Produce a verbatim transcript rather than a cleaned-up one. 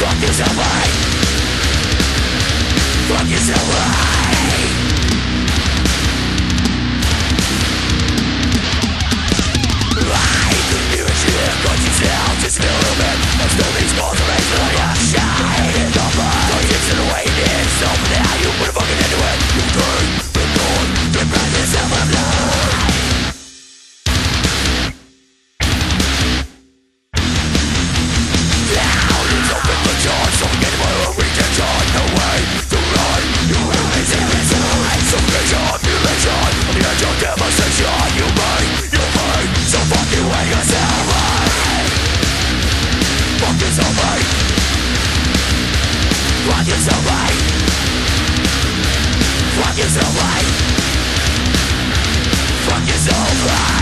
Fuck yourself, right? Fuck yourself, right? I couldn't hear a shit, got yourself just feel a little bit. I'm still these calls are raised on your shine in the mud. Don't get to the way it is, so for now you put a fucking into it. You turn, flip on, flip right yourself up blind. Down, it's open the charge, so we get my own rejection. No way to run, you will be serious tonight. Suffocation, mutilation, on the edge of devastation. You made, you made, so fuck you and yourself, right? Fuck yourself, right? Fuck yourself, right? Fuck yourself, right? Fuck yourself, right?